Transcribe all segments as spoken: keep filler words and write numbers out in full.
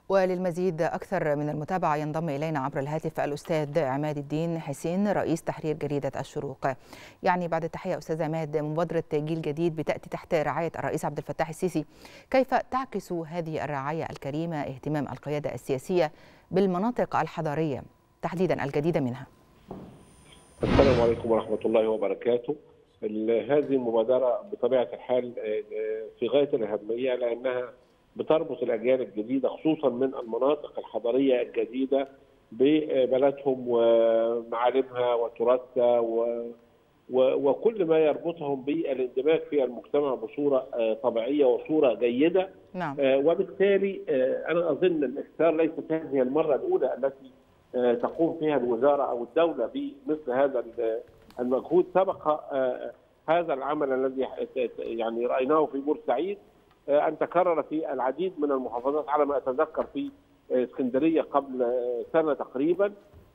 وللمزيد أكثر من المتابعة ينضم إلينا عبر الهاتف الأستاذ عماد الدين حسين رئيس تحرير جريدة الشروق. يعني بعد التحية أستاذ عماد، مبادرة جيل جديد بتأتي تحت رعاية الرئيس عبد الفتاح السيسي، كيف تعكس هذه الرعاية الكريمة اهتمام القيادة السياسية بالمناطق الحضارية تحديدا الجديدة منها؟ السلام عليكم ورحمة الله وبركاته. هذه المبادرة بطبيعة الحال في غاية الأهمية، لأنها بتربط الأجيال الجديدة خصوصا من المناطق الحضارية الجديدة ببلدهم ومعالمها وتراثها و... و... وكل ما يربطهم بالاندماج في المجتمع بصورة طبيعية وصورة جيدة. نعم. وبالتالي أنا أظن الاختيار ليست هذه المرة الأولى التي تقوم فيها الوزارة أو الدولة بمثل هذا المجهود. سبق هذا العمل الذي يعني رأيناه في بورسعيد أن تكرر في العديد من المحافظات، على ما أتذكر في اسكندرية قبل سنة تقريبا،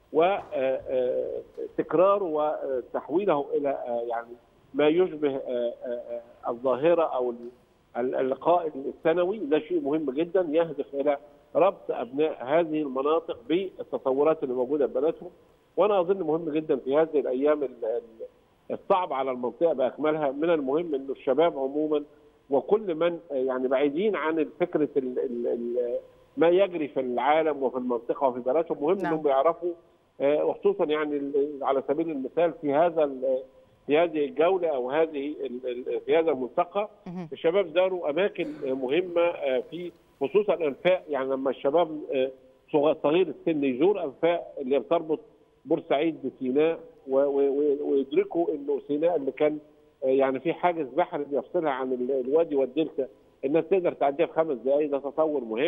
وتكراره وتحويله إلى يعني ما يشبه الظاهرة أو اللقاء السنوي. ده شيء مهم جدا يهدف إلى ربط أبناء هذه المناطق بالتطورات اللي موجودة في بلدهم. وأنا أظن مهم جدا في هذه الأيام الصعب على المنطقة بأكملها، من المهم أن الشباب عموما وكل من يعني بعيدين عن فكرة ال ال ال ما يجري في العالم وفي المنطقة وفي بلدهم، مهم نعم. أنهم يعرفوا، وخصوصا يعني على سبيل المثال في هذا في هذه الجولة أو هذه في هذا الملتقى الشباب زاروا أماكن مهمة في خصوصا أنفاق. يعني لما الشباب صغير السن يزور أنفاق اللي بتربط بورسعيد بسيناء ويدركوا إنه سيناء اللي كان يعني في حاجز بحري بيفصلها عن الوادي والدلتا الناس تقدر تعديها في خمس دقائق، ده تطور مهم.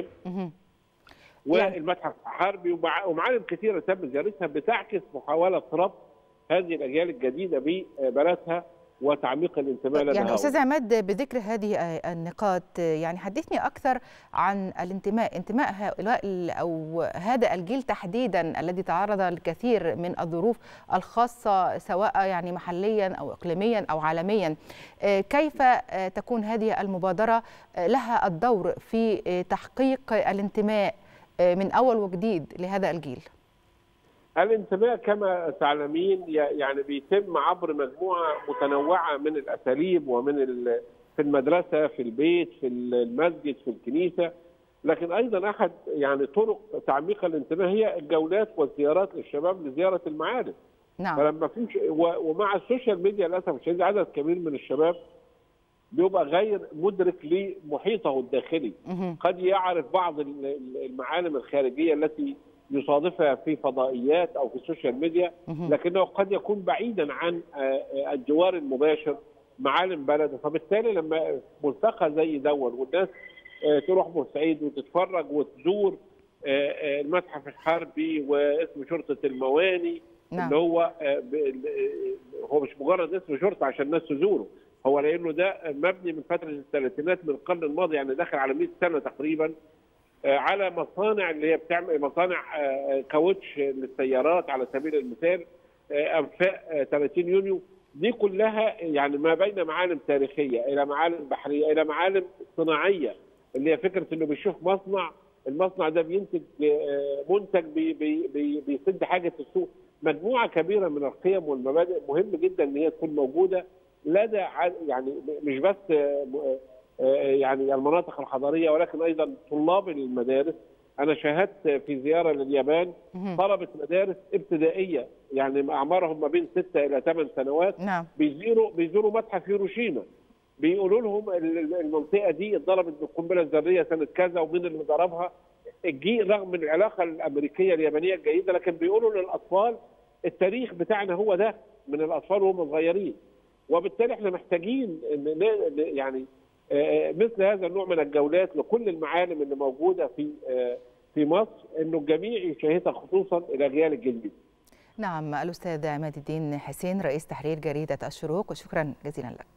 والمتحف الحربي ومعالم كثيره تم زيارتها بتعكس محاوله ربط هذه الاجيال الجديده ببلدها وتعميق الانتماء لها. يعني استاذ عماد، بذكر هذه النقاط يعني حدثني اكثر عن الانتماء، انتماء هؤلاء او هذا الجيل تحديدا الذي تعرض لكثير من الظروف الخاصه سواء يعني محليا او اقليميا او عالميا. كيف تكون هذه المبادره لها الدور في تحقيق الانتماء من اول وجديد لهذا الجيل؟ الانتماء كما تعلمين يعني بيتم عبر مجموعه متنوعه من الاساليب، ومن في المدرسه، في البيت، في المسجد، في الكنيسه، لكن ايضا احد يعني طرق تعميق الانتماء هي الجولات والزيارات للشباب لزياره المعالم. نعم. فلما في ومع السوشيال ميديا للاسف الشديد عدد كبير من الشباب بيبقى غير مدرك لمحيطه الداخلي. قد يعرف بعض المعالم الخارجيه التي يصادفها في فضائيات او في السوشيال ميديا، لكنه قد يكون بعيدا عن الجوار المباشر معالم بلده. فبالتالي لما ملتقى زي دول والناس تروح بورسعيد وتتفرج وتزور المتحف الحربي واسم شرطه المواني، نعم. اللي هو هو مش مجرد اسم شرطه عشان الناس تزوره، هو لانه ده مبني من فتره الثلاثينات من القرن الماضي، يعني داخل على مئة سنه تقريبا، على مصانع اللي هي بتعمل مصانع كاوتش للسيارات على سبيل المثال، انفاق ثلاثين يونيو. دي كلها يعني ما بين معالم تاريخيه الى معالم بحريه الى معالم صناعيه، اللي هي فكره انه بيشوف مصنع، المصنع ده بينتج منتج بي بي بي بيسد حاجه السوق. مجموعه كبيره من القيم والمبادئ مهم جدا ان هي تكون موجوده لدى يعني مش بس يعني المناطق الحضاريه ولكن ايضا طلاب المدارس. انا شاهدت في زياره لليابان طلبه مدارس ابتدائيه يعني اعمارهم ما بين ستة الى ثمان سنوات، نعم. بيزوروا بيزوروا متحف هيروشيما، بيقولوا لهم المنطقه دي اتضربت بالقنبله الذريه سنه كذا ومين اللي ضربها. الجيل رغم من العلاقه الامريكيه اليابانيه الجيده، لكن بيقولوا للاطفال التاريخ بتاعنا هو ده من الاطفال وهم صغيرين. وبالتالي احنا محتاجين يعني مثل هذا النوع من الجولات لكل المعالم اللي موجوده في في مصر، انه الجميع يشاهدها خصوصا الاجيال الجديده. نعم، الاستاذ عماد الدين حسين رئيس تحرير جريده الشروق، وشكرا جزيلا لك.